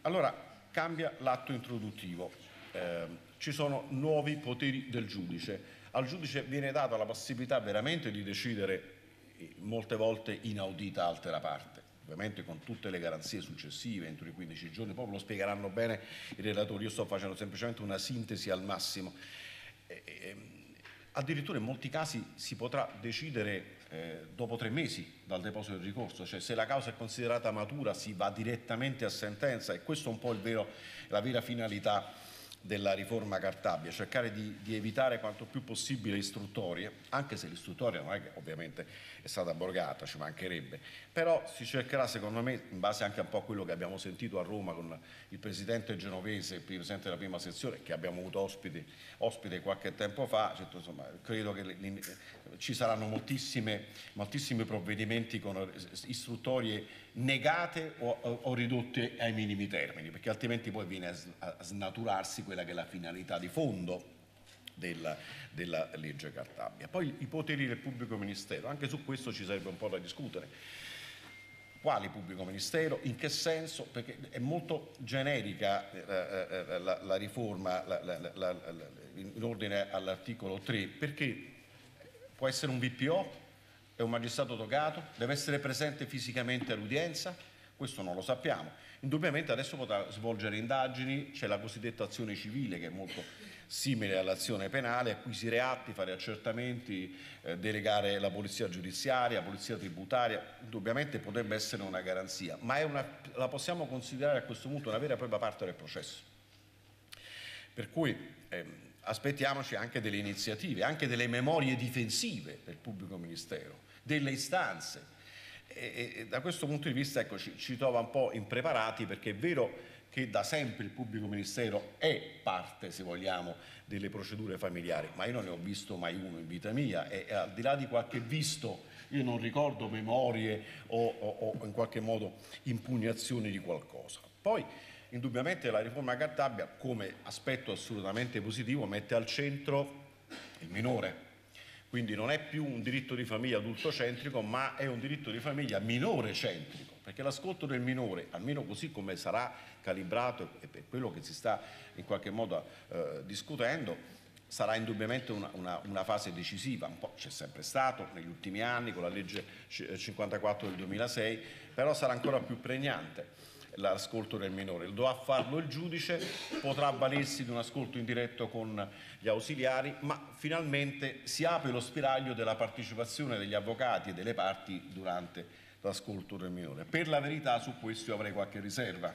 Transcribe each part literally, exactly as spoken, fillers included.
Allora, cambia l'atto introduttivo, eh, ci sono nuovi poteri del giudice. Al giudice viene data la possibilità veramente di decidere, molte volte inaudita altera parte, ovviamente con tutte le garanzie successive entro i quindici giorni, poi lo spiegheranno bene i relatori, io sto facendo semplicemente una sintesi al massimo. E, e, addirittura in molti casi si potrà decidere eh, dopo tre mesi dal deposito del ricorso, cioè se la causa è considerata matura si va direttamente a sentenza, e questo è un po' il vero, la vera finalità della riforma Cartabia, cercare di, di evitare quanto più possibile istruttorie, anche se l'istruttoria non è che ovviamente è stata abrogata, ci mancherebbe, però si cercherà, secondo me, in base anche un po' a quello che abbiamo sentito a Roma con il presidente genovese, il presidente della prima sezione, che abbiamo avuto ospite, ospite qualche tempo fa, cioè, insomma, credo che ci saranno moltissime, moltissimi provvedimenti con istruttorie negate o, o, o ridotte ai minimi termini, perché altrimenti poi viene a, a snaturarsi quella che è la finalità di fondo della, della legge Cartabia. Poi i poteri del pubblico ministero, anche su questo ci sarebbe un po' da discutere. Quali pubblico ministero? In che senso? Perché è molto generica eh, la, la riforma la, la, la, in ordine all'articolo tre, perché può essere un V P O, è un magistrato togato, deve essere presente fisicamente all'udienza. Questo non lo sappiamo. Indubbiamente adesso potrà svolgere indagini, c'è la cosiddetta azione civile che è molto simile all'azione penale, acquisire atti, fare accertamenti, eh, delegare la polizia giudiziaria, la polizia tributaria, indubbiamente potrebbe essere una garanzia, ma è una, la possiamo considerare a questo punto una vera e propria parte del processo. Per cui ehm, aspettiamoci anche delle iniziative, anche delle memorie difensive del pubblico ministero, delle istanze. E, e da questo punto di vista ecco, ci, ci trova un po' impreparati, perché è vero che da sempre il pubblico ministero è parte, se vogliamo, delle procedure familiari, ma io non ne ho visto mai uno in vita mia, e, e al di là di qualche visto io non ricordo memorie o, o, o in qualche modo impugnazioni di qualcosa. Poi indubbiamente la riforma Cartabia, come aspetto assolutamente positivo, mette al centro il minore. Quindi non è più un diritto di famiglia adultocentrico, ma è un diritto di famiglia minore centrico, perché l'ascolto del minore, almeno così come sarà calibrato e per quello che si sta in qualche modo eh, discutendo, sarà indubbiamente una, una, una fase decisiva. Un po' c'è sempre stato negli ultimi anni con la legge cinquantaquattro del duemilasei, però sarà ancora più pregnante l'ascolto del minore. Dovrà farlo il giudice, potrà avvalersi di un ascolto indiretto con gli ausiliari, ma finalmente si apre lo spiraglio della partecipazione degli avvocati e delle parti durante l'ascolto del minore. Per la verità su questo io avrei qualche riserva,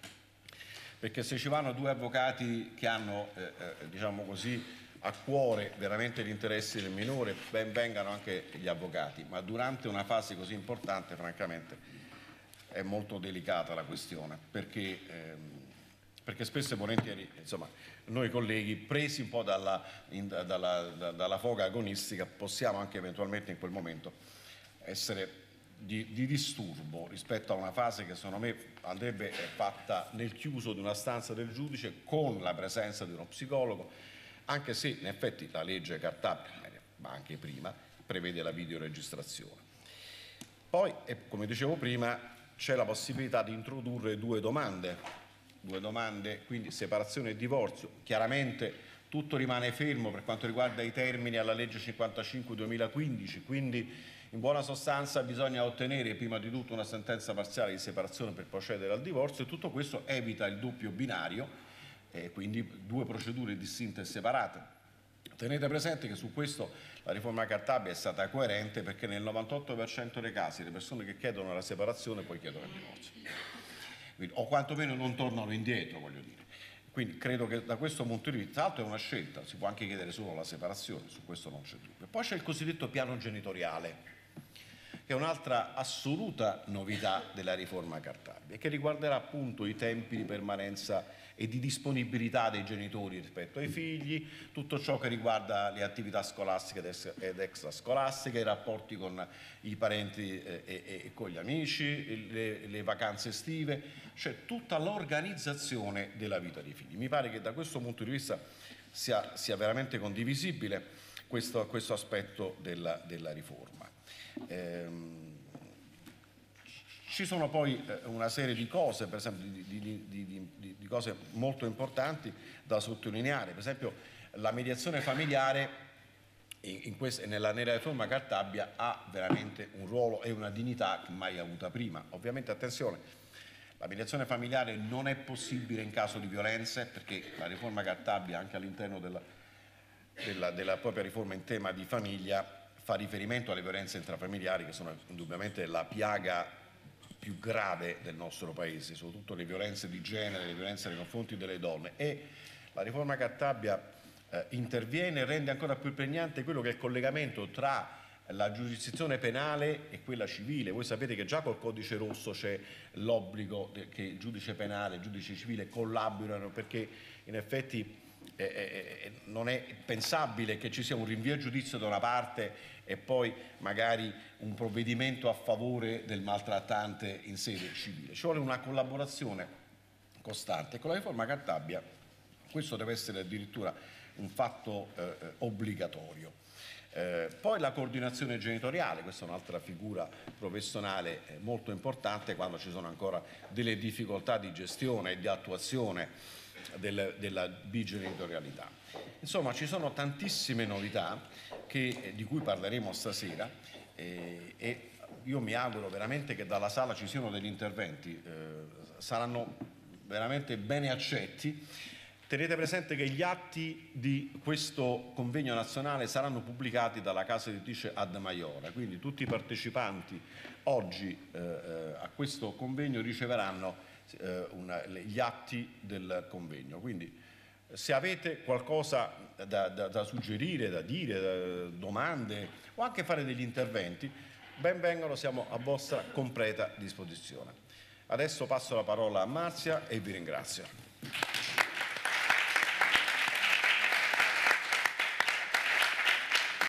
perché se ci vanno due avvocati che hanno eh, eh, diciamo così a cuore veramente gli interessi del minore, ben vengano anche gli avvocati, ma durante una fase così importante francamente è molto delicata la questione, perché, ehm, perché spesso e volentieri insomma, noi colleghi, presi un po' dalla, in, dalla, da, dalla foga agonistica, possiamo anche eventualmente in quel momento essere di, di disturbo rispetto a una fase che secondo me andrebbe fatta nel chiuso di una stanza del giudice con la presenza di uno psicologo, anche se in effetti la legge Cartabia, ma anche prima, prevede la videoregistrazione. Poi, come dicevo prima, c'è la possibilità di introdurre due domande, due domande, quindi separazione e divorzio. Chiaramente tutto rimane fermo per quanto riguarda i termini alla legge cinquantacinque duemilaquindici, quindi in buona sostanza bisogna ottenere prima di tutto una sentenza parziale di separazione per procedere al divorzio, e tutto questo evita il doppio binario, eh, quindi due procedure distinte e separate. Tenete presente che su questo la riforma Cartabia è stata coerente, perché nel novantotto per cento dei casi le persone che chiedono la separazione poi chiedono il divorzio, quindi, o quantomeno non tornano indietro, voglio dire. Quindi credo che da questo punto di vista, tra l'altro è una scelta, si può anche chiedere solo la separazione, su questo non c'è dubbio. Poi c'è il cosiddetto piano genitoriale, che è un'altra assoluta novità della riforma Cartabia, che riguarderà appunto i tempi di permanenza e di disponibilità dei genitori rispetto ai figli, tutto ciò che riguarda le attività scolastiche ed extrascolastiche, i rapporti con i parenti e, e, e con gli amici, le, le vacanze estive, cioè tutta l'organizzazione della vita dei figli. Mi pare che da questo punto di vista sia, sia veramente condivisibile questo, questo aspetto della, della riforma. Ehm, Ci sono poi eh, una serie di cose, per esempio di, di, di, di, di cose molto importanti da sottolineare, per esempio la mediazione familiare in, in questa, nella, nella riforma Cartabia ha veramente un ruolo e una dignità che mai avuta prima. Ovviamente attenzione, la mediazione familiare non è possibile in caso di violenze, perché la riforma Cartabia anche all'interno della, della, della propria riforma in tema di famiglia fa riferimento alle violenze intrafamiliari, che sono indubbiamente la piaga più grave del nostro Paese, soprattutto le violenze di genere, le violenze nei confronti delle donne, e la riforma Cartabia eh, interviene e rende ancora più pregnante quello che è il collegamento tra la giurisdizione penale e quella civile. Voi sapete che già col codice rosso c'è l'obbligo che il giudice penale e il giudice civile collaborano, perché in effetti Eh, eh, non è pensabile che ci sia un rinvio a giudizio da una parte e poi magari un provvedimento a favore del maltrattante in sede civile. Ci vuole una collaborazione costante. Con la riforma Cartabia questo deve essere addirittura un fatto eh, obbligatorio. Eh, poi la coordinazione genitoriale, questa è un'altra figura professionale eh, molto importante quando ci sono ancora delle difficoltà di gestione e di attuazione Del, della bigenitorialità. Insomma, ci sono tantissime novità che, di cui parleremo stasera eh, e io mi auguro veramente che dalla sala ci siano degli interventi, eh, saranno veramente bene accetti. Tenete presente che gli atti di questo convegno nazionale saranno pubblicati dalla casa editrice Ad Maiora, quindi tutti i partecipanti oggi eh, a questo convegno riceveranno Una, gli atti del convegno. Quindi se avete qualcosa da, da, da suggerire, da dire, da, domande o anche fare degli interventi, ben vengano, siamo a vostra completa disposizione. Adesso passo la parola a Marzia e vi ringrazio.